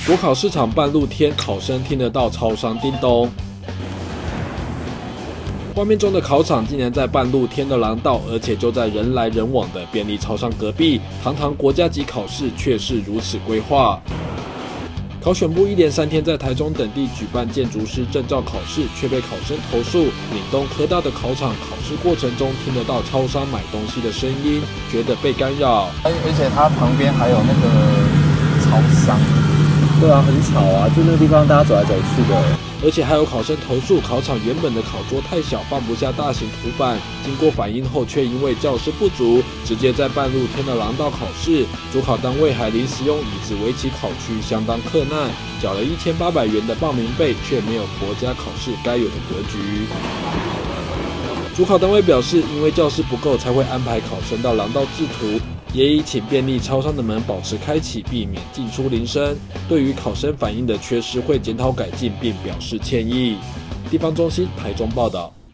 国考试场半露天，考生听得到超商叮咚。画面中的考场竟然在半露天的廊道，而且就在人来人往的便利超商隔壁。堂堂国家级考试却是如此规划。考选部1连3天在台中等地举办建筑师证照考试，却被考生投诉，岭东科大的考场考试过程中听得到超商买东西的声音，觉得被干扰。 而且它旁边还有那个超商。 对啊，很吵啊，就那个地方大家走来走去的。 而且还有考生投诉，考场原本的考桌太小，放不下大型图板。经过反映后，却因为教室不足，直接在半露天的廊道考试。主考单位还临时用椅子围起考区，相当克难。缴了1800元的报名费，却没有国家考试该有的格局。主考单位表示，因为教室不够，才会安排考生到廊道制图。也已请便利超商的门保持开启，避免进出铃声。对于考生反映的缺失，会检讨改进，并表示歉意。地方中心台中报道。